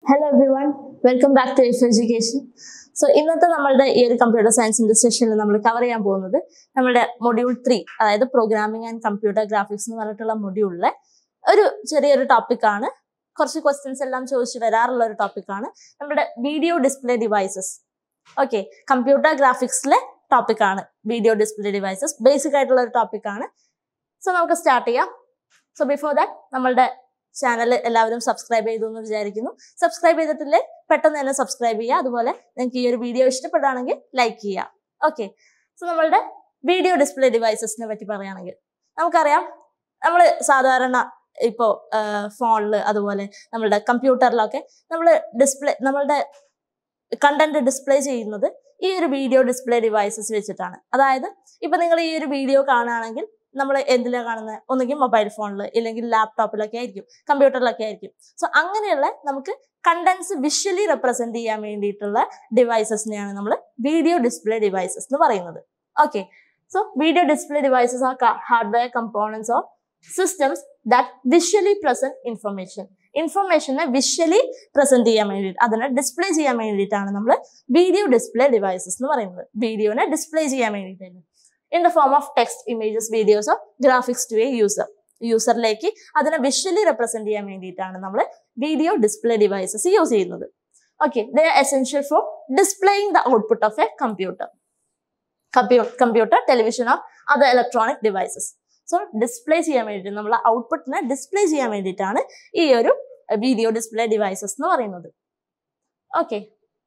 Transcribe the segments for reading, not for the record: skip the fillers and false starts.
Hello everyone, welcome back to IF Education. So, ഇന്നത്തെ നമ്മളുടെ ഈ ഒരു കമ്പ്യൂട്ടർ സയൻസിന്റെ സെഷനിൽ നമ്മൾ കവർ ചെയ്യാൻ പോകുന്നത് നമ്മുടെ മൊഡ്യൂൾ 3, അതായത് പ്രോഗ്രാമിംഗ് ആൻഡ് കമ്പ്യൂട്ടർ ഗ്രാഫിക്സ് എന്ന് പറഞ്ഞിട്ടുള്ള മൊഡ്യൂളിലെ ഒരു ചെറിയൊരു ടോപ്പിക്കാണ്. കുറച്ച് ക്വസ്റ്റ്യൻസ് എല്ലാം ചോദിച്ചു വരാറുള്ള ഒരു ടോപ്പിക്കാണ് നമ്മുടെ video display devices. Okay, computer ഗ്രാഫിക്സിലെ ടോപ്പിക്കാണ് വീഡിയോ ഡിസ്പ്ലേ ഡിവൈസസ്. ബേസിക് ആയിട്ടുള്ള ഒരു ടോപ്പിക്കാണ്. സോ നമുക്ക് സ്റ്റാർട്ട് ചെയ്യാം. സോ ബിഫോർ ദാറ്റ് നമ്മളുടെ ചാനൽ എല്ലാവരും സബ്സ്ക്രൈബ് ചെയ്തു എന്ന് വിചാരിക്കുന്നു. സബ്സ്ക്രൈബ് ചെയ്തിട്ടില്ലേ പെട്ടെന്ന് തന്നെ സബ്സ്ക്രൈബ് ചെയ്യുക. അതുപോലെ നിങ്ങൾക്ക് ഈ ഒരു വീഡിയോ ഇഷ്ടപ്പെടുകയാണെങ്കിൽ ലൈക്ക് ചെയ്യുക. ഓക്കെ, സോ നമ്മളുടെ വീഡിയോ ഡിസ്പ്ലേ ഡിവൈസസിനെ പറ്റി പറയുകയാണെങ്കിൽ നമുക്കറിയാം, നമ്മൾ സാധാരണ ഇപ്പോൾ ഫോണിൽ അതുപോലെ നമ്മളുടെ കമ്പ്യൂട്ടറിലൊക്കെ നമ്മളുടെ കണ്ടന്റ് ഡിസ്പ്ലേ ചെയ്യുന്നത് ഈ ഒരു വീഡിയോ ഡിസ്പ്ലേ ഡിവൈസസ് വെച്ചിട്ടാണ്. അതായത് ഇപ്പൊ നിങ്ങൾ ഈ ഒരു വീഡിയോ കാണുകയാണെങ്കിൽ നമ്മൾ എന്തിലാണ് കാണുന്നത്? ഒന്നുകിൽ മൊബൈൽ ഫോണിൽ, ഇല്ലെങ്കിൽ ലാപ്ടോപ്പിലൊക്കെ ആയിരിക്കും, കമ്പ്യൂട്ടറിലൊക്കെ ആയിരിക്കും. സോ അങ്ങനെയുള്ള നമുക്ക് കണ്ടന്റ്സ് വിഷ്വലി റെപ്രസെന്റ് ചെയ്യാൻ വേണ്ടിയിട്ടുള്ള ഡിവൈസസിനെയാണ് നമ്മൾ വീഡിയോ ഡിസ്പ്ലേ ഡിവൈസസ് എന്ന് പറയുന്നത്. Okay, so video display devices are hardware components of systems that visually present ഇൻഫർമേഷനെ വിഷ്വലി പ്രസന്റ് ചെയ്യാൻ വേണ്ടിയിട്ട്, അതിനെ ഡിസ്പ്ലേ ചെയ്യാൻ വേണ്ടിയിട്ടാണ് നമ്മൾ വീഡിയോ ഡിസ്പ്ലേ ഡിവൈസസ് എന്ന് പറയുന്നത്. വീഡിയോനെ ഡിസ്പ്ലേ ചെയ്യാൻ വേണ്ടിയിട്ടാണ് in the form of text, images, videos or graphics to a യൂസറിലേക്ക് അതിനെ വിഷ്വലി റെപ്രസെന്റ് ചെയ്യാൻ വേണ്ടിയിട്ടാണ് നമ്മൾ വീഡിയോ ഡിസ്പ്ലേ ഡിവൈസസ് യൂസ് ചെയ്യുന്നത്. Okay, they are essential for displaying the output of a computer, television or other electronic devices. So display ചെയ്യാൻ വേണ്ടിയിട്ട്, നമ്മളെ ഔട്ട്പുട്ടിനെ display ചെയ്യാൻ വേണ്ടിയിട്ടാണ് ഈ ഒരു വീഡിയോ ഡിസ്പ്ലേ ഡിവൈസസ് എന്ന് പറയുന്നത്. Okay,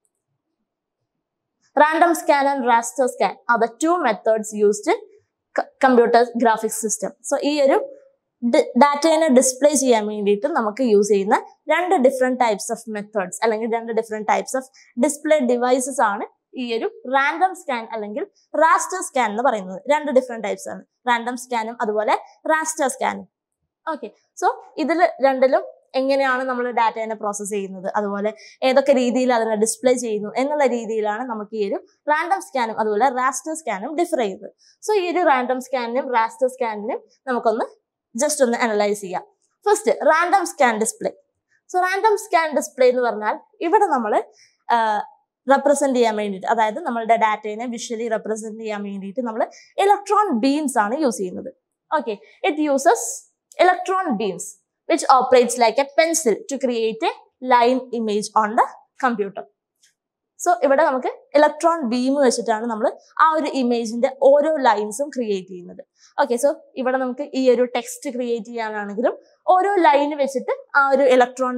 random scan and raster scan are the two methods used in computer graphics system. So ഈ ഒരു ഡാറ്റയെ ഡിസ്പ്ലേ ചെയ്യാൻ വേണ്ടിയിട്ട് നമുക്ക് യൂസ് ചെയ്യുന്ന രണ്ട് ഡിഫറെന്റ് ടൈപ്സ് ഓഫ് മെത്തേഡ്സ് അല്ലെങ്കിൽ രണ്ട് different types of display devices ആണ് ഈ ഒരു റാൻഡം സ്കാൻ അല്ലെങ്കിൽ റാസ്റ്റർ സ്കാൻ എന്ന് പറയുന്നത്. രണ്ട് ഡിഫറെന്റ് ടൈപ്സ് ആണ്, റാൻഡം സ്കാനും അതുപോലെ റാസ്റ്റർ സ്കാനും. ഓക്കെ, സോ ഇതിൽ രണ്ടിലും എങ്ങനെയാണ് നമ്മൾ ഡാറ്റയെ പ്രോസസ് ചെയ്യുന്നത്, അതുപോലെ ഏതൊക്കെ രീതിയിൽ അതിനെ ഡിസ്പ്ലേ ചെയ്യുന്നു എന്നുള്ള രീതിയിലാണ് നമുക്ക് ഈ ഒരു റാൻഡം സ്കാനും അതുപോലെ റാസ്റ്റർ സ്കാനും ഡിഫർ ചെയ്യുന്നത്. സോ ഈ ഒരു റാൻഡം സ്കാനിനും റാസ്റ്റർ സ്കാനിനും നമുക്കൊന്ന് ജസ്റ്റ് ഒന്ന് അനലൈസ് ചെയ്യാം. First random scan display. So random scan display എന്ന് പറഞ്ഞാൽ ഇവിടെ നമ്മൾ റെപ്രസെന്റ് ചെയ്യാൻ വേണ്ടിയിട്ട്, അതായത് നമ്മളുടെ ഡാറ്റയെ വിഷ്വലി റെപ്രസെന്റ് ചെയ്യാൻ വേണ്ടിയിട്ട് നമ്മൾ ഇലക്ട്രോൺ ബീംസ് ആണ് യൂസ് ചെയ്യുന്നത്. Okay, it uses electron beams which operates like a pencil to create a line image on the computer. So ഇവിടെ നമുക്ക് ഇലക്ട്രോൺ ബീം വെച്ചിട്ടാണ് നമ്മൾ ആ ഒരു ഇമേജിന്റെ ഓരോ ലൈൻസും ക്രിയേറ്റ് ചെയ്യുന്നത്. ഓക്കെ, സോ ഇവിടെ നമുക്ക് ഈ ഒരു ടെക്സ്റ്റ് ക്രിയേറ്റ് ചെയ്യാനാണെങ്കിലും ഓരോ ലൈൻ വെച്ചിട്ട് ആ ഒരു ഇലക്ട്രോൺ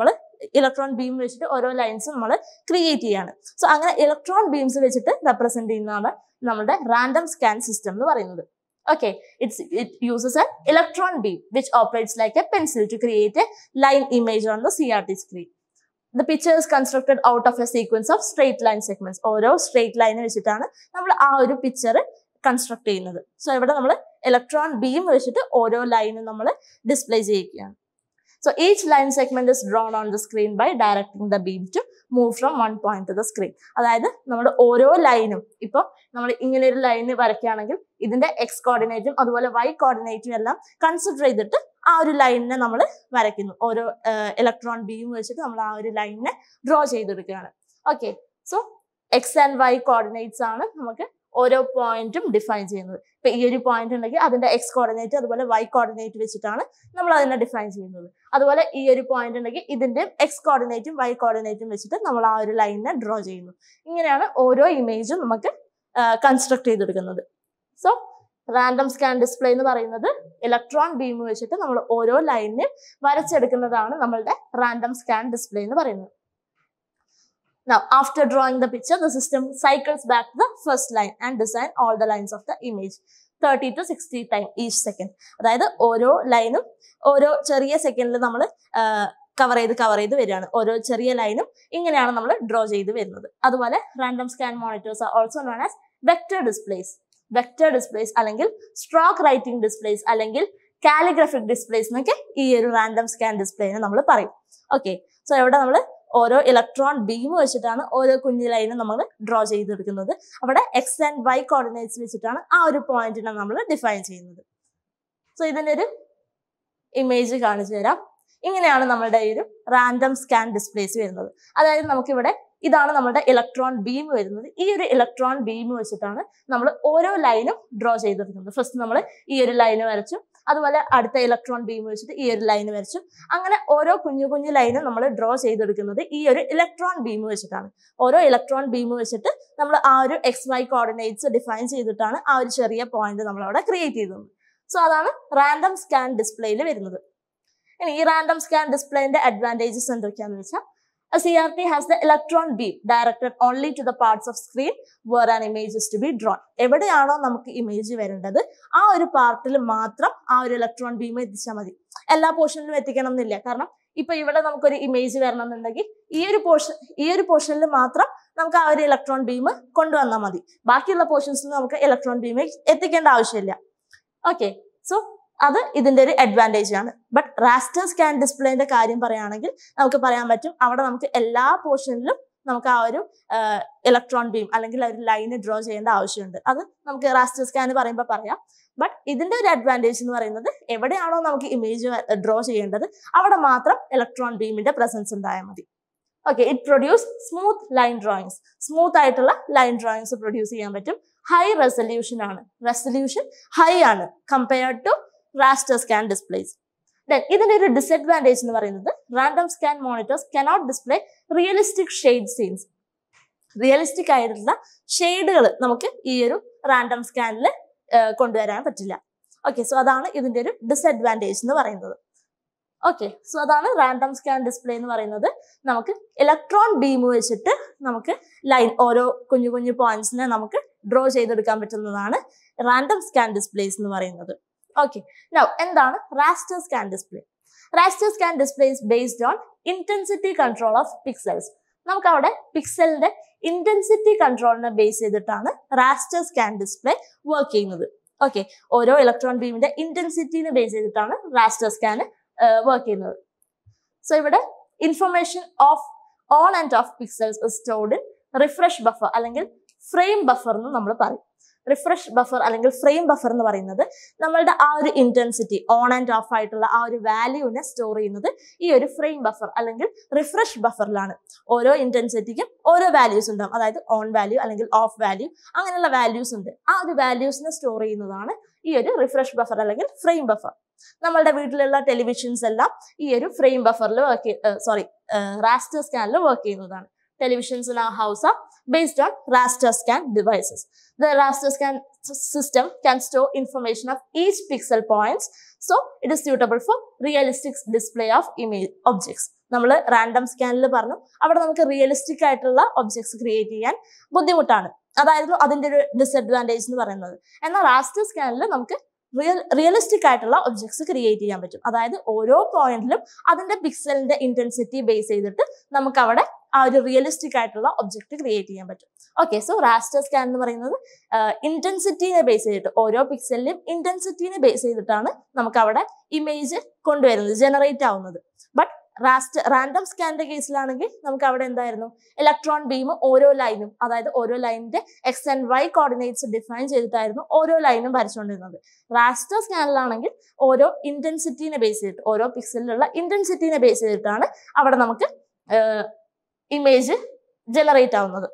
ബീം വെച്ചിട്ട് ഓരോ ലൈൻസും നമ്മൾ ക്രിയേറ്റ് ചെയ്യാണ്. സോ അങ്ങനെ ഇലക്ട്രോൺ ബീംസ് വെച്ചിട്ട് റെപ്രസെന്റ് ചെയ്യുന്നതാണ് നമ്മുടെ റാൻഡം സ്കാൻ സിസ്റ്റം എന്ന് പറയുന്നത്. Okay, it uses an electron beam which operates like a pencil to create a line image on the CRT screen. The picture is constructed out of a sequence of straight line segments. ഓരോ straight line വെച്ചിട്ടാണ് നമ്മൾ ആ ഒരു picture construct ചെയ്യുന്നത്. So ഇവിടെ നമ്മൾ electron beam വെച്ചിട്ട് ഓരോ ലൈനും നമ്മൾ ഡിസ്പ്ലേ ചെയ്യുകയാണ്. So each line segment is drawn on the screen by directing the beam to move from one point to the screen. അതായത് നമ്മുടെ ഓരോ ലൈനും, ഇപ്പൊ നമ്മൾ ഇങ്ങനെ ഒരു ലൈന് വരയ്ക്കുകയാണെങ്കിൽ ഇതിന്റെ എക്സ് കോർഡിനേറ്റും അതുപോലെ വൈ കോർഡിനേറ്റും എല്ലാം കൺസിഡർ ചെയ്തിട്ട് ആ ഒരു ലൈനിനെ നമ്മൾ വരയ്ക്കുന്നു. ഓരോ ഇലക്ട്രോൺ ബീം വെച്ചിട്ട് നമ്മൾ ആ ഒരു ലൈനിനെ ഡ്രോ ചെയ്തെടുക്കുകയാണ്. Okay, so X and Y coordinates ആണ് നമുക്ക് ഓരോ പോയിന്റും ഡിഫൈൻ ചെയ്യുന്നത്. ഇപ്പൊ ഈ ഒരു പോയിന്റ് ഉണ്ടെങ്കിൽ അതിന്റെ എക്സ് കോർഡിനേറ്റ് അതുപോലെ വൈ കോർഡിനേറ്റ് വെച്ചിട്ടാണ് നമ്മൾ അതിനെ ഡിഫൈൻ ചെയ്യുന്നത്. അതുപോലെ ഈ ഒരു പോയിന്റ് ഉണ്ടെങ്കിൽ ഇതിന്റെ എക്സ് കോർഡിനേറ്റും വൈ കോർഡിനേറ്റും വെച്ചിട്ട് നമ്മൾ ആ ഒരു ലൈനിനെ ഡ്രോ ചെയ്യുന്നു. ഇങ്ങനെയാണ് ഓരോ ഇമേജും നമുക്ക് കൺസ്ട്രക്ട് ചെയ്തെടുക്കുന്നത്. സോ റാൻഡം സ്കാൻ ഡിസ്പ്ലേ എന്ന് പറയുന്നത് ഇലക്ട്രോൺ ബീം വെച്ചിട്ട് നമ്മൾ ഓരോ ലൈനിനെ വരച്ചെടുക്കുന്നതാണ് നമ്മളുടെ റാൻഡം സ്കാൻ ഡിസ്പ്ലേ എന്ന് പറയുന്നത്. Now, after drawing the picture, the system cycles back the first line and design all the lines of the image 30 to 60 times each second. അതായത് ഓരോ ലൈനും ഓരോ ചെറിയ സെക്കൻഡിൽ നമ്മൾ കവർ ചെയ്ത് വരികയാണ്. ഓരോ ചെറിയ ലൈനും ഇങ്ങനെയാണ് നമ്മൾ ഡ്രോ ചെയ്ത് വരുന്നത്. അതുപോലെ random scan monitors are also known as vector displays അല്ലെങ്കിൽ സ്ട്രോക്ക് റൈറ്റിംഗ് ഡിസ്പ്ലേസ് അല്ലെങ്കിൽ കാലിഗ്രാഫിക് ഡിസ്പ്ലേസ് എന്നൊക്കെ ഈ ഒരു റാൻഡം സ്കാൻ ഡിസ്പ്ലേനെ നമ്മൾ പറയും. ഓക്കെ, സോ ഇവിടെ നമ്മൾ ഓരോ ഇലക്ട്രോൺ ബീം വെച്ചിട്ടാണ് ഓരോ കുഞ്ഞു ലൈനും നമ്മൾ ഡ്രോ ചെയ്തെടുക്കുന്നത്. അവിടെ എക്സ് ആൻഡ് വൈ കോർഡിനേറ്റ്സ് വെച്ചിട്ടാണ് ആ ഒരു പോയിന്റിനെ നമ്മൾ ഡിഫൈൻ ചെയ്യുന്നത്. സോ ഇതിനൊരു ഇമേജ് കാണിച്ചു തരാം. ഇങ്ങനെയാണ് നമ്മളുടെ ഈ ഒരു റാൻഡം സ്കാൻ ഡിസ്പ്ലേസ് വരുന്നത്. അതായത് നമുക്കിവിടെ ഇതാണ് നമ്മുടെ ഇലക്ട്രോൺ ബീം വരുന്നത്. ഈ ഒരു ഇലക്ട്രോൺ ബീം വെച്ചിട്ടാണ് നമ്മൾ ഓരോ ലൈനും ഡ്രോ ചെയ്തെടുക്കുന്നത്. ഫസ്റ്റ് നമ്മൾ ഈ ഒരു ലൈന് വരച്ചു, അതുപോലെ അടുത്ത ഇലക്ട്രോൺ ബീം വെച്ചിട്ട് ഈ ഒരു ലൈന് വരച്ചു. അങ്ങനെ ഓരോ കുഞ്ഞു കുഞ്ഞു ലൈനും നമ്മൾ ഡ്രോ ചെയ്തെടുക്കുന്നത് ഈ ഒരു ഇലക്ട്രോൺ ബീം വെച്ചിട്ടാണ്. ഓരോ ഇലക്ട്രോൺ ബീം വെച്ചിട്ട് നമ്മൾ ആ ഒരു XY കോർഡിനേറ്റ്സ് ഡിഫൈൻ ചെയ്തിട്ടാണ് ആ ഒരു ചെറിയ പോയിന്റ് നമ്മൾ അവിടെ ക്രിയേറ്റ് ചെയ്തത്. സോ അതാണ് റാൻഡം സ്കാൻ ഡിസ്പ്ലേയിൽ വരുന്നത്. ഇനി ഈ റാൻഡം സ്കാൻ ഡിസ്പ്ലേന്റെ അഡ്വാൻറ്റേജസ് എന്തൊക്കെയാണെന്ന് വെച്ചാൽ, a CRT has the electron beam directed only to the parts of screen where an image is to be drawn. എവിടെയാണോ നമുക്ക് ഇമേജ് വരേണ്ടത് ആ ഒരു പാർട്ടിൽ മാത്രം ആ ഒരു ഇലക്ട്രോൺ ബീം എത്തിച്ചാൽ മതി. എല്ലാ പോർഷനിലും എത്തിക്കണം എന്നില്ല. കാരണം ഇപ്പൊ ഇവിടെ നമുക്കൊരു ഇമേജ് വരണം എന്നുണ്ടെങ്കിൽ ഈ ഒരു പോർഷനിൽ മാത്രം നമുക്ക് ആ ഒരു ഇലക്ട്രോൺ ബീം കൊണ്ടുവന്നാൽ മതി. ബാക്കിയുള്ള പോർഷൻസിൽ നമുക്ക് ഇലക്ട്രോൺ ബീം എത്തിക്കേണ്ട ആവശ്യമില്ല. ഓക്കെ, സോ അത് ഇതിന്റെ ഒരു അഡ്വാൻറ്റേജ് ആണ്. ബട്ട് റാസ്റ്റർ സ്കാൻ ഡിസ്പ്ലേന്റെ കാര്യം പറയുകയാണെങ്കിൽ നമുക്ക് പറയാൻ പറ്റും, അവിടെ നമുക്ക് എല്ലാ പോർഷനിലും നമുക്ക് ആ ഒരു ഇലക്ട്രോൺ ബീം അല്ലെങ്കിൽ ഒരു ലൈന് ഡ്രോ ചെയ്യേണ്ട ആവശ്യമുണ്ട്. അത് നമുക്ക് റാസ്റ്റർ സ്കാൻ പറയുമ്പോൾ പറയാം. ബട്ട് ഇതിന്റെ ഒരു അഡ്വാൻറ്റേജ് എന്ന് പറയുന്നത്, എവിടെയാണോ നമുക്ക് ഇമേജ് ഡ്രോ ചെയ്യേണ്ടത് അവിടെ മാത്രം ഇലക്ട്രോൺ ബീമിന്റെ പ്രസൻസ് ഉണ്ടായാൽ മതി. Okay, it produce smooth line drawings. Smooth ആയിട്ടുള്ള ലൈൻ ഡ്രോയിങ്സ് പ്രൊഡ്യൂസ് ചെയ്യാൻ പറ്റും. ഹൈ റെസൊല്യൂഷൻ ആണ്, റെസൊല്യൂഷൻ ഹൈ ആണ് compared to raster scan displays. Then ഇതിന്റെ ഒരു ഡിസഡ്വാൻറ്റേജ് എന്ന് പറയുന്നത്, random scan monitors cannot display realistic shade scenes. Realistic ആയിട്ടുള്ള ഷെയ്ഡുകൾ നമുക്ക് ഈ ഒരു റാൻഡം സ്കാനിൽ കൊണ്ടുവരാൻ പറ്റില്ല. ഓക്കെ, സോ അതാണ് ഇതിന്റെ ഒരു ഡിസഡ്വാൻറ്റേജ് എന്ന് പറയുന്നത്. ഓക്കെ, സോ അതാണ് റാൻഡം സ്കാൻ ഡിസ്പ്ലേ എന്ന് പറയുന്നത്. നമുക്ക് ഇലക്ട്രോൺ ബീം വെച്ചിട്ട് നമുക്ക് ലൈൻ ഓരോ കുഞ്ഞു കുഞ്ഞു പോയിന്റ്സിനെ നമുക്ക് ഡ്രോ ചെയ്തെടുക്കാൻ പറ്റുന്നതാണ് റാൻഡം സ്കാൻ ഡിസ്പ്ലേസ് എന്ന് പറയുന്നത്. Okay, now എന്താണ് raster scan display? Raster scan display is based on intensity control of pixels. നമുക്ക് അവിടെ പിക്സലിന്റെ ഇന്റൻസിറ്റി കൺട്രോളിനെ ബേസ് ചെയ്തിട്ടാണ് raster scan display വർക്ക് ചെയ്യുന്നത്. ഓക്കെ, ഓരോ ഇലക്ട്രോൺ ബീമിന്റെ ഇന്റൻസിറ്റിനെ ബേസ് ചെയ്തിട്ടാണ് raster scan വർക്ക് ചെയ്യുന്നത്. സോ ഇവിടെ information of on and off pixels is stored in refresh buffer അല്ലെങ്കിൽ ഫ്രെയിം ബഫർ എന്ന് നമ്മൾ പറയും. റിഫ്രഷ് ബഫർ അല്ലെങ്കിൽ ഫ്രെയിം ബഫർ എന്ന് പറയുന്നത് നമ്മളുടെ ആ ഒരു ഇന്റൻസിറ്റി ഓൺ ആൻഡ് ഓഫ് ആയിട്ടുള്ള ആ ഒരു വാല്യൂവിനെ സ്റ്റോർ ചെയ്യുന്നത് ഈ ഒരു ഫ്രെയിം ബഫർ അല്ലെങ്കിൽ റിഫ്രഷ് ബഫറിലാണ്. ഓരോ ഇന്റൻസിറ്റിക്കും ഓരോ വാല്യൂസ് ഉണ്ടാവും. അതായത് ഓൺ വാല്യൂ അല്ലെങ്കിൽ ഓഫ് വാല്യൂ അങ്ങനെയുള്ള വാല്യൂസ് ഉണ്ട്. ആ ഒരു വാല്യൂസിനെ സ്റ്റോർ ചെയ്യുന്നതാണ് ഈ ഒരു റിഫ്രഷ് ബഫർ അല്ലെങ്കിൽ ഫ്രെയിം ബഫർ. നമ്മളുടെ വീട്ടിലുള്ള ടെലിവിഷൻസ് എല്ലാം ഈ ഒരു ഫ്രെയിം ബഫറിൽ റാസ്റ്റർ സ്കാനിൽ വർക്ക് ചെയ്യുന്നതാണ്. Televisions in our house are based on raster scan devices. The raster scan system can store information of each pixel points, so it is suitable for realistic display of image objects. നമ്മൾ random സ്കാനിൽ പറഞ്ഞു, അവിടെ നമുക്ക് realistic ആയിട്ടുള്ള objects create ചെയ്യാൻ ബുദ്ധിമുട്ടാണ്. അതായിരുന്നു അതിന്റെ ഒരു ഡിസഡ്വാൻറ്റേജ് എന്ന് പറയുന്നത്. എന്നാൽ റാസ്റ്റർ സ്കാനിൽ നമുക്ക് റിയലിസ്റ്റിക് ആയിട്ടുള്ള ഒബ്ജക്ട്സ് ക്രിയേറ്റ് ചെയ്യാൻ പറ്റും. അതായത് ഓരോ പോയിന്റിലും അതിന്റെ പിക്സലിന്റെ ഇന്റൻസിറ്റി ബേസ് ചെയ്തിട്ട് നമുക്ക് അവിടെ ആ ഒരു റിയലിസ്റ്റിക് ആയിട്ടുള്ള ഒബ്ജക്ട് ക്രിയേറ്റ് ചെയ്യാൻ പറ്റും. ഓക്കെ, സോ റാസ്റ്റർ സ്കാൻ എന്ന് പറയുന്നത് ഇന്റൻസിറ്റിനെ ബേസ് ചെയ്തിട്ട് ഓരോ പിക്സലിലും ഇന്റൻസിറ്റിനെ ബേസ് ചെയ്തിട്ടാണ് നമുക്ക് അവിടെ ഇമേജ് കൊണ്ടുവരുന്നത്, ജനറേറ്റ് ആവുന്നത്. ബട്ട് റാൻഡം സ്കാനിന്റെ കേസിലാണെങ്കിൽ നമുക്ക് അവിടെ എന്തായിരുന്നു, ഇലക്ട്രോൺ ബീം ഓരോ ലൈനും, അതായത് ഓരോ ലൈനിന്റെ X and Y coordinates define ചെയ്തിട്ടായിരുന്നു ഓരോ ലൈനും വരച്ചുകൊണ്ടിരുന്നത്. റാസ്റ്റർ സ്കാനിലാണെങ്കിൽ ഓരോ ഇന്റൻസിറ്റിനെ ബേസ് ചെയ്തിട്ട് ഓരോ പിക്സലിലുള്ള ഇന്റൻസിറ്റിനെ ബേസ് ചെയ്തിട്ടാണ് അവിടെ നമുക്ക് ഇമേജ് ജനറേറ്റ് ആവുന്നത്.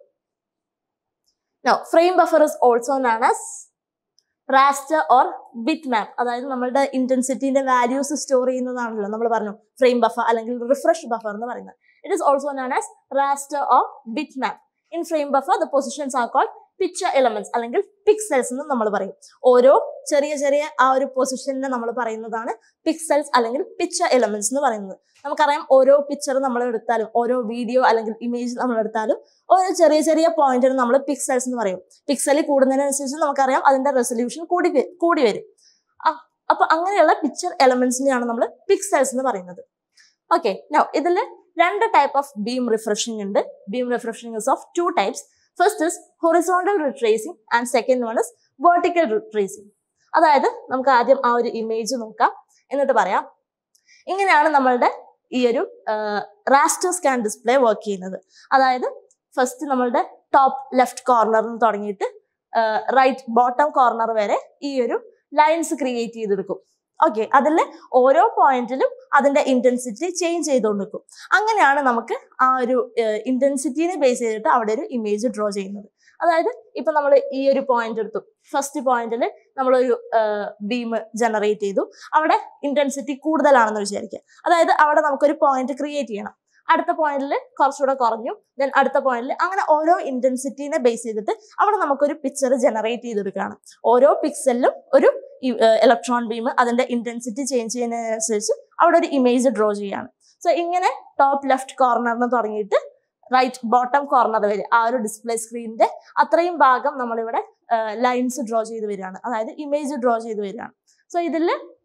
Now, frame buffer is also known as raster or bitmap. അതായത് നമ്മളുടെ ഇന്റൻസിറ്റിന്റെ വാല്യൂസ് സ്റ്റോർ ചെയ്യുന്നതാണല്ലോ നമ്മൾ പറഞ്ഞു ഫ്രെയിം ബഫർ അല്ലെങ്കിൽ റിഫ്രഷ് ബഫർ എന്ന് പറയുന്നത്. It is also known as raster or bitmap. In frame buffer, the positions are called picture elements അല്ലെങ്കിൽ pixels എന്ന് നമ്മൾ പറയും. ഓരോ ചെറിയ ചെറിയ ആ ഒരു പൊസിഷനെ നമ്മൾ പറയുന്നതാണ് പിക്സൽസ് അല്ലെങ്കിൽ പിക്ചർ എലമെന്റ്സ് എന്ന് പറയുന്നത്. നമുക്കറിയാം, ഓരോ പിക്ചർ നമ്മൾ എടുത്താലും ഓരോ വീഡിയോ അല്ലെങ്കിൽ ഇമേജ് നമ്മൾ എടുത്താലും ഓരോ ചെറിയ ചെറിയ പോയിന്റിന് നമ്മൾ പിക്സൽസ് എന്ന് പറയും. പിക്സൽ കൂടുന്നതിനനുസരിച്ച് നമുക്കറിയാം അതിന്റെ റെസൊല്യൂഷൻ കൂടി വരും. അപ്പൊ അങ്ങനെയുള്ള പിക്ചർ എലമെന്റ്സിനെയാണ് നമ്മൾ പിക്സൽസ് എന്ന് പറയുന്നത്. ഓക്കെ, നൗ ഇതിൽ രണ്ട് ടൈപ്പ് ഓഫ് ബീം റിഫ്രഷിംഗ് ഉണ്ട്. Beam refreshing is of two types. First is horizontal retracing and second one is vertical retracing. അതായത് നമുക്ക് ആദ്യം ആ ഒരു ഇമേജ് നോക്കാം, എന്നിട്ട് പറയാം. ഇങ്ങനെയാണ് നമ്മളുടെ ഈ ഒരു റാസ്റ്റർ സ്കാൻ ഡിസ്പ്ലേ വർക്ക് ചെയ്യുന്നത്. അതായത് ഫസ്റ്റ് നമ്മളുടെ ടോപ്പ് ലെഫ്റ്റ് കോർണറിൽ നിന്ന് തുടങ്ങിയിട്ട് റൈറ്റ് ബോട്ടം കോർണർ വരെ ഈ ഒരു ലൈൻസ് ക്രിയേറ്റ് ചെയ്തെടുക്കും. ഓക്കെ, അതിൽ ഓരോ പോയിന്റിലും അതിന്റെ ഇന്റൻസിറ്റി ചേഞ്ച് ചെയ്തുകൊണ്ടിരിക്കും. അങ്ങനെയാണ് നമുക്ക് ആ ഒരു ഇന്റൻസിറ്റിനെ ബേസ് ചെയ്തിട്ട് അവിടെ ഒരു ഇമേജ് ഡ്രോ ചെയ്യുന്നത്. അതായത് ഇപ്പൊ നമ്മൾ ഈ ഒരു പോയിന്റ് എടുത്തു, ഫസ്റ്റ് പോയിന്റിൽ നമ്മളൊരു ബീം ജനറേറ്റ് ചെയ്തു, അവിടെ ഇന്റൻസിറ്റി കൂടുതലാണെന്ന് വിചാരിക്കുക. അതായത് അവിടെ നമുക്കൊരു പോയിന്റ് ക്രിയേറ്റ് ചെയ്യണം. അടുത്ത പോയിന്റിൽ കുറച്ചുകൂടെ കുറഞ്ഞു, ദെൻ അടുത്ത പോയിന്റിൽ, അങ്ങനെ ഓരോ ഇന്റൻസിറ്റിനെ ബേസ് ചെയ്തിട്ട് അവിടെ നമുക്കൊരു പിക്ചർ ജനറേറ്റ് ചെയ്തെടുക്കുകയാണ്. ഓരോ പിക്സലിലും ഒരു ഇലക്ട്രോൺ ബീം അതിന്റെ ഇന്റൻസിറ്റി ചേഞ്ച് ചെയ്യുന്നതിനനുസരിച്ച് അവിടെ ഒരു ഇമേജ് ഡ്രോ ചെയ്യാണ്. സോ ഇങ്ങനെ ടോപ്പ് ലെഫ്റ്റ് കോർണറിന് തുടങ്ങിയിട്ട് റൈറ്റ് ബോട്ടം കോർണർ വരെ ആ ഒരു ഡിസ്പ്ലേ സ്ക്രീനിന്റെ അത്രയും ഭാഗം നമ്മളിവിടെ ലൈൻസ് ഡ്രോ ചെയ്ത് വരികയാണ്, അതായത് ഇമേജ് ഡ്രോ ചെയ്ത് വരികയാണ്. സോ ഇതിൽ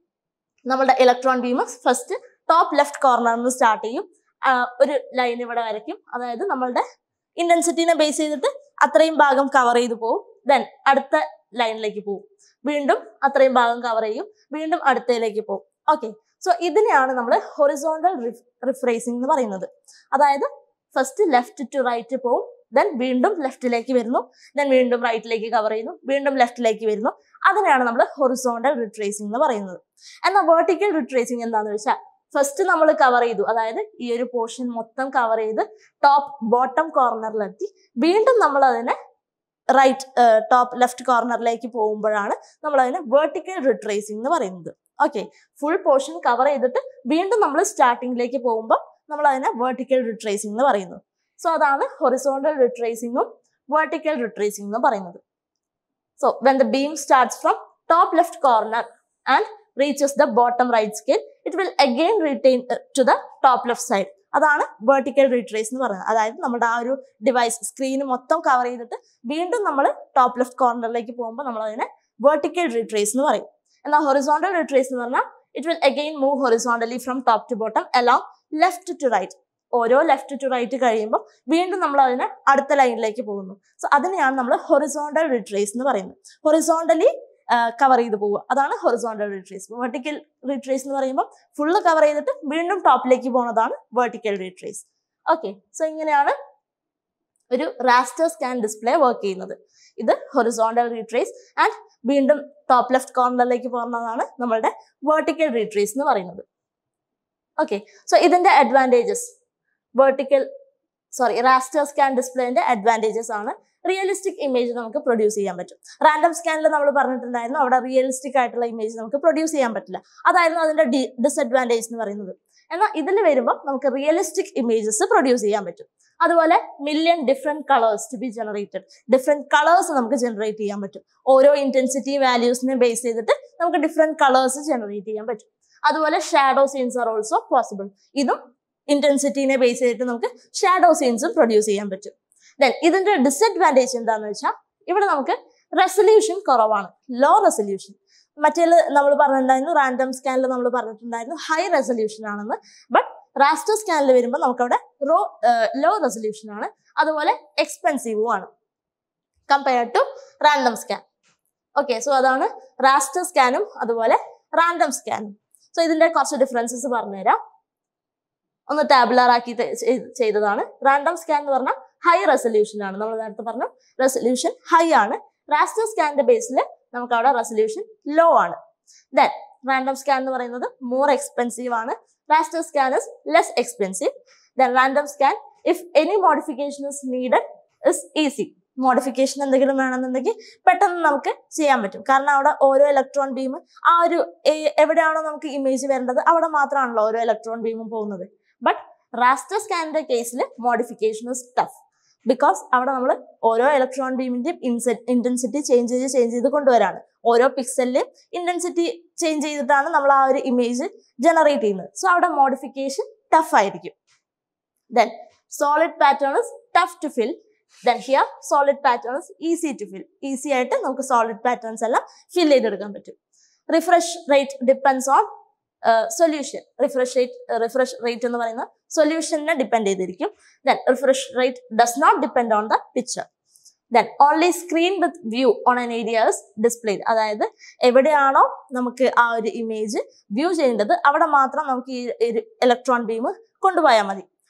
നമ്മുടെ electron beam first top left കോർണറിൽ നിന്ന് സ്റ്റാർട്ട് ചെയ്യും, ഒരു ലൈൻ ഇവിടെ വരയ്ക്കും, അതായത് നമ്മളുടെ ഇന്റൻസിറ്റിനെ ബേസ് ചെയ്തിട്ട് അത്രയും ഭാഗം കവർ ചെയ്ത് പോകും. ദെൻ അടുത്ത ലൈനിലേക്ക് പോകും, വീണ്ടും അത്രയും ഭാഗം കവർ ചെയ്യും, വീണ്ടും അടുത്തയിലേക്ക് പോകും. ഓക്കെ, സോ ഇതിനെയാണ് നമ്മൾ ഹൊറിസോണ്ടൽ റിഫ്രേസിംഗ് എന്ന് പറയുന്നത്. അതായത് ഫസ്റ്റ് ലെഫ്റ്റ് ടു റൈറ്റ് പോകും, ദെൻ വീണ്ടും ലെഫ്റ്റിലേക്ക് വരുന്നു, ദെൻ വീണ്ടും റൈറ്റിലേക്ക് കവർ ചെയ്യുന്നു, വീണ്ടും ലെഫ്റ്റിലേക്ക് വരുന്നു. അതിനെയാണ് നമ്മൾ ഹൊറിസോണ്ടൽ റിട്രേസിംഗ് എന്ന് പറയുന്നത്. എന്നാൽ വെർട്ടിക്കൽ റിട്രേസിംഗ് എന്താണെന്ന് വെച്ചാൽ ഫസ്റ്റ് നമ്മൾ കവർ ചെയ്തു, അതായത് ഈ ഒരു പോർഷൻ മൊത്തം കവർ ചെയ്ത് ടോപ്പ് ബോട്ടം കോർണറിലെത്തി, വീണ്ടും നമ്മൾ അതിനെ റൈറ്റ് ടോപ്പ് ലെഫ്റ്റ് കോർണറിലേക്ക് പോകുമ്പോഴാണ് നമ്മൾ അതിനെ വെർട്ടിക്കൽ റിട്രേസിംഗ് എന്ന് പറയുന്നത്. ഓക്കെ, ഫുൾ പോർഷൻ കവർ ചെയ്തിട്ട് വീണ്ടും നമ്മൾ സ്റ്റാർട്ടിങ്ങിലേക്ക് പോകുമ്പോൾ നമ്മൾ അതിനെ വെർട്ടിക്കൽ റിട്രേസിംഗ് എന്ന് പറയുന്നു. സോ അതാണ് ഹൊറിസോണ്ടൽ റിട്രേസിംഗും വെർട്ടിക്കൽ റിട്രേസിംഗ് എന്ന് പറയുന്നത്. So when the beam starts from top left corner and reaches the bottom right scale, it will again return to the top left side. അതാണ് വെർട്ടിക്കൽ റിട്രേസ് എന്ന് പറയുന്നത്. അതായത് നമ്മുടെ ആ ഒരു ഡിവൈസ് സ്ക്രീൻ മൊത്തം കവർ ചെയ്തിട്ട് വീണ്ടും നമ്മൾ ടോപ്പ് ലെഫ്റ്റ് കോർണറിലേക്ക് പോകുമ്പോൾ നമ്മൾ അതിനെ വെർട്ടിക്കൽ റിട്രേസ് എന്ന് പറയും. എന്നാൽ ഹൊറിസോണ്ടൽ റിട്രേസ് എന്ന് പറഞ്ഞാൽ it will again move horizontally from top to bottom along left to right. ഓരോ ലെഫ്റ്റ് ടു റൈറ്റ് കഴിയുമ്പോൾ വീണ്ടും നമ്മൾ അതിനെ അടുത്ത ലൈനിലേക്ക് പോകുന്നു. സോ അതിനെയാണ് നമ്മൾ ഹൊറിസോണ്ടൽ റിട്രേസ് എന്ന് പറയുന്നത്. ഹൊറിസോണ്ടലി കവർ ചെയ്ത് പോവുക, അതാണ് ഹൊറിസോണ്ടൽ റിട്രേസ്. വെർട്ടിക്കൽ റിട്രേസ് എന്ന് പറയുമ്പോൾ ഫുള്ള് കവർ ചെയ്തിട്ട് വീണ്ടും ടോപ്പിലേക്ക് പോകുന്നതാണ് വെർട്ടിക്കൽ റിട്രേസ്. ഓക്കെ, സോ ഇങ്ങനെയാണ് ഒരു റാസ്റ്റർ സ്കാൻ ഡിസ്പ്ലേ വർക്ക് ചെയ്യുന്നത്. ഇത് ഹൊറിസോണ്ടൽ റിട്രേസ് ആൻഡ് വീണ്ടും ടോപ്പ് ലെഫ്റ്റ് കോർണറിലേക്ക് പോകുന്നതാണ് നമ്മളുടെ വെർട്ടിക്കൽ റിട്രേസ് എന്ന് പറയുന്നത്. ഓക്കെ, സോ ഇതിന്റെ അഡ്വാൻറ്റേജസ് റാസ്റ്റർ സ്കാൻ ഡിസ്പ്ലേന്റെ അഡ്വാൻറ്റേജസ് ആണ്. റിയലിസ്റ്റിക് ഇമേജ് നമുക്ക് പ്രൊഡ്യൂസ് ചെയ്യാൻ പറ്റും. റാൻഡം സ്കാനിൽ നമ്മൾ പറഞ്ഞിട്ടുണ്ടായിരുന്നു അവിടെ റിയലിസ്റ്റിക് ആയിട്ടുള്ള ഇമേജ് നമുക്ക് പ്രൊഡ്യൂസ് ചെയ്യാൻ പറ്റില്ല, അതായിരുന്നു അതിന്റെ ഡിസഡ്വാൻറ്റേജ് എന്ന് പറയുന്നത്. എന്നാൽ ഇതിൽ വരുമ്പോൾ നമുക്ക് റിയലിസ്റ്റിക് ഇമേജസ് പ്രൊഡ്യൂസ് ചെയ്യാൻ പറ്റും. അതുപോലെ million different colours to be generated, different colours നമുക്ക് ജനറേറ്റ് ചെയ്യാൻ പറ്റും. ഓരോ ഇന്റൻസിറ്റി വാല്യൂസിനെ ബേസ് ചെയ്തിട്ട് നമുക്ക് ഡിഫറെന്റ് കളേഴ്സ് ജനറേറ്റ് ചെയ്യാൻ പറ്റും. അതുപോലെ shadow scenes are also possible. ഇതും ഇന്റൻസിറ്റിനെ ബേസ് ചെയ്തിട്ട് നമുക്ക് ഷാഡോ സീൻസും പ്രൊഡ്യൂസ് ചെയ്യാൻ പറ്റും. ദെൻ ഇതിന്റെ ഡിസഡ്വാൻറ്റേജ് എന്താണെന്ന് വെച്ചാൽ ഇവിടെ നമുക്ക് റെസൊല്യൂഷൻ കുറവാണ്, ലോ റെസൊല്യൂഷൻ. മറ്റേ നമ്മൾ പറഞ്ഞിട്ടുണ്ടായിരുന്നു റാൻഡം സ്കാനിൽ നമ്മൾ പറഞ്ഞിട്ടുണ്ടായിരുന്നു ഹൈ റെസൊല്യൂഷൻ ആണെന്ന്. ബട്ട് റാസ്റ്റർ സ്കാനിൽ വരുമ്പോൾ നമുക്കവിടെ ലോ റെസൊല്യൂഷൻ ആണ്, അതുപോലെ എക്സ്പെൻസീവും ആണ് compared to random scan. Okay, so അതാണ് റാസ്റ്റർ സ്കാനും അതുപോലെ റാൻഡം സ്കാനും. സോ ഇതിന്റെ കുറച്ച് ഡിഫറൻസസ് പറഞ്ഞുതരാം. ഒന്ന് ടാബുലർ ആക്കി ചെയ്തതാണ്. റാൻഡം സ്കാൻ എന്ന് പറഞ്ഞാൽ ഹൈ റെസൊല്യൂഷൻ ആണ്, നമ്മൾ നേരത്തെ പറഞ്ഞു റെസൊല്യൂഷൻ ഹൈ ആണ്. റാസ്റ്റർ സ്കാനിന്റെ ബേസിൽ നമുക്ക് അവിടെ റെസൊല്യൂഷൻ ലോ ആണ്. ദെൻ റാൻഡം സ്കാൻ എന്ന് പറയുന്നത് മോർ എക്സ്പെൻസീവ് ആണ്, raster scan is less expensive. Then random scan if any modification is needed is easy. Modification എന്തെങ്കിലും വേണമെന്നുണ്ടെങ്കിൽ പെട്ടെന്ന് നമുക്ക് ചെയ്യാൻ പറ്റും, കാരണം അവിടെ ഓരോ ഇലക്ട്രോൺ ബീം ആ ഒരു എവിടെയാണോ നമുക്ക് ഇമേജ് വരേണ്ടത് അവിടെ മാത്രമാണല്ലോ ഓരോ ഇലക്ട്രോൺ ബീമും പോകുന്നത്. ബട്ട് റാസ്റ്റർ സ്കാനിന്റെ കേസിൽ മോഡിഫിക്കേഷൻ ഇസ് ടഫ്, ബിക്കോസ് അവിടെ നമ്മൾ ഓരോ ഇലക്ട്രോൺ ബീമിന്റെയും ഇന്റൻസിറ്റി ചേഞ്ച് ചെയ്ത് കൊണ്ടുവരാണ്. ഓരോ പിക്സലിലെയും ഇന്റൻസിറ്റി ചേഞ്ച് ചെയ്തിട്ടാണ് നമ്മൾ ആ ഒരു ഇമേജ് ജനറേറ്റ് ചെയ്യുന്നത്. സോ അവിടെ മോഡിഫിക്കേഷൻ ടഫ് ആയിരിക്കും. Then solid pattern is tough to fill. Then here solid pattern is easy to fill. Easy ആയിട്ട് നമുക്ക് സോളിഡ് പാറ്റേൺസ് എല്ലാം ഫിൽ ചെയ്തെടുക്കാൻ പറ്റും. Refresh rate depends on solution. Refresh rate എന്ന് പറയുന്ന സൊല്യൂഷനെ ഡിപ്പെൻഡ് ചെയ്തിരിക്കും. Then refresh rate does not depend on the picture. Then only screen with view on an area is displayed. അതായത് എവിടെയാണോ നമുക്ക് ആ ഒരു ഇമേജ് വ്യൂ ചെയ്യേണ്ടത് അവിടെ മാത്രം നമുക്ക് ഈ ഇലക്ട്രോൺ ബീം കൊണ്ടുപോയാൽ മതി.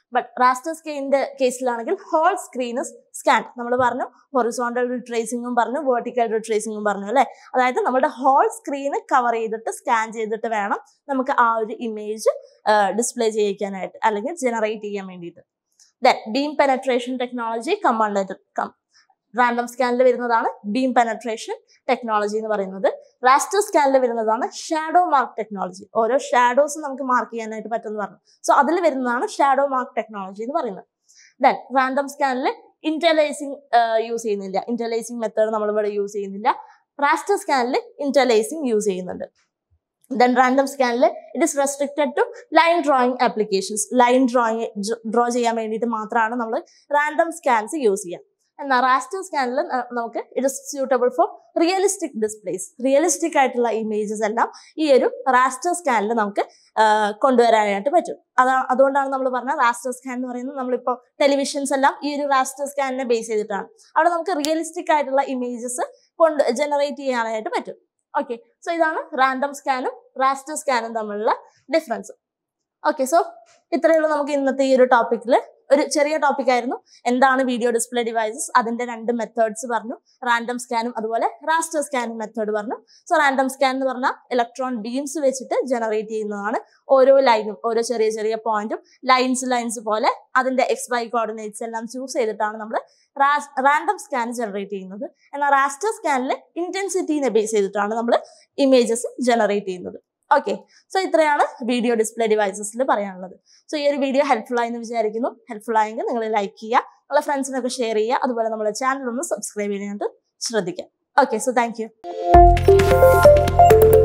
ബട്ട് റാസ്റ്റർ സ്കാനിന്റെ കേസിലാണെങ്കിൽ ഹോൾ സ്ക്രീൻ ഇസ് സ്കാൻ. നമ്മൾ പറഞ്ഞു ഹൊറിസോണ്ടൽ റിട്രേസിംഗും പറഞ്ഞു, വെർട്ടിക്കൽ റിട്രേസിംഗും പറഞ്ഞു അല്ലെ. അതായത് നമ്മുടെ ഹോൾ സ്ക്രീന് കവർ ചെയ്തിട്ട് സ്കാൻ ചെയ്തിട്ട് വേണം നമുക്ക് ആ ഒരു ഇമേജ് ഡിസ്പ്ലേ ചെയ്യിക്കാനായിട്ട് അല്ലെങ്കിൽ ജനറേറ്റ് ചെയ്യാൻ വേണ്ടിയിട്ട്. Then beam penetration technology random സ്കാനിൽ വരുന്നതാണ് ബീം പെനട്രേഷൻ ടെക്നോളജി എന്ന് പറയുന്നത്. റാസ്റ്റർ സ്കാനിൽ വരുന്നതാണ് ഷാഡോ മാർക്ക് ടെക്നോളജി. ഓരോ ഷാഡോസ് നമുക്ക് മാർക്ക് ചെയ്യാനായിട്ട് പറ്റുമെന്ന് പറഞ്ഞു. സോ അതിൽ വരുന്നതാണ് ഷാഡോ മാർക്ക് ടെക്നോളജി എന്ന് പറയുന്നത്. ദെൻ റാൻഡം സ്കാനിൽ ഇന്റർലേസിംഗ് യൂസ് ചെയ്യുന്നില്ല. ഇന്റർലേസിംഗ് മെത്തേഡ് നമ്മളിവിടെ യൂസ് ചെയ്യുന്നില്ല. റാസ്റ്റർ സ്കാനിൽ ഇന്റർലേസിംഗ് യൂസ് ചെയ്യുന്നുണ്ട്. Then random scanൽ it is restricted to line drawing applications. Line draw ചെയ്യാൻ വേണ്ടിയിട്ട് മാത്രമാണ് നമ്മൾ റാൻഡം സ്കാൻസ് യൂസ് ചെയ്യുക. എന്നാൽ റാസ്റ്റർ സ്കാനിൽ നമുക്ക് it is suitable for realistic displays. Realistic ആയിട്ടുള്ള ഇമേജസ് എല്ലാം ഈ ഒരു റാസ്റ്റർ സ്കാനിൽ നമുക്ക് കൊണ്ടുവരാനായിട്ട് പറ്റും. അതുകൊണ്ടാണ് നമ്മൾ പറഞ്ഞ റാസ്റ്റർ സ്കാൻ എന്ന് പറയുന്നത്. നമ്മളിപ്പോൾ ടെലിവിഷൻസ് എല്ലാം ഈ ഒരു റാസ്റ്റർ സ്കാനിനെ ബേസ് ചെയ്തിട്ടാണ്. അവിടെ നമുക്ക് റിയലിസ്റ്റിക് ആയിട്ടുള്ള ഇമേജസ് ജനറേറ്റ് ചെയ്യാനായിട്ട് പറ്റും. ഓക്കെ, സോ ഇതാണ് റാൻഡം സ്കാനും റാസ്റ്റർ സ്കാനും തമ്മിലുള്ള ഡിഫറൻസ്. ഓക്കെ, സോ ഇത്രയേ ഉള്ളൂ നമുക്ക് ഇന്നത്തെ ഈ ഒരു ടോപ്പിക്കിൽ. ഒരു ചെറിയ ടോപ്പിക് ആയിരുന്നു. എന്താണ് വീഡിയോ ഡിസ്പ്ലേ ഡിവൈസസ്, അതിന്റെ രണ്ട് മെത്തേഡ്സ് പറഞ്ഞു. റാൻഡം സ്കാനും അതുപോലെ റാസ്റ്റർ സ്കാനും മെത്തേഡ് പറഞ്ഞു. സോ റാൻഡം സ്കാൻ എന്ന് പറഞ്ഞാൽ ഇലക്ട്രോൺ ബീംസ് വെച്ചിട്ട് ജനറേറ്റ് ചെയ്യുന്നതാണ്. ഓരോ ലൈനും ഓരോ ചെറിയ ചെറിയ പോയിന്റും ലൈൻസ് പോലെ അതിന്റെ XY കോർഡിനേറ്റ്സ് എല്ലാം ചൂസ് ചെയ്തിട്ടാണ് നമ്മൾ റാൻഡം സ്കാൻ ജനറേറ്റ് ചെയ്യുന്നത്. എന്നാൽ റാസ്റ്റർ സ്കാനിൽ ഇന്റൻസിറ്റീനെ ബേസ് ചെയ്തിട്ടാണ് നമ്മൾ ഇമേജസ് ജനറേറ്റ് ചെയ്യുന്നത്. ഓക്കെ, സോ ഇത്രയാണ് വീഡിയോ ഡിസ്പ്ലേ ഡിവൈസസിൽ പറയാനുള്ളത്. സോ ഈ ഒരു വീഡിയോ ഹെൽപ്ഫുൾ ആയെന്ന് വിചാരിക്കുന്നു. ഹെൽപ്ഫുൾ ആയെങ്കിൽ നിങ്ങൾ ലൈക്ക് ചെയ്യുക, നിങ്ങളുടെ ഫ്രണ്ട്സിനൊക്കെ ഷെയർ ചെയ്യുക, അതുപോലെ നമ്മുടെ ചാനൽ ഒന്ന് സബ്സ്ക്രൈബ് ചെയ്യാനായിട്ട് ശ്രദ്ധിക്കുക. Okay, so thank U.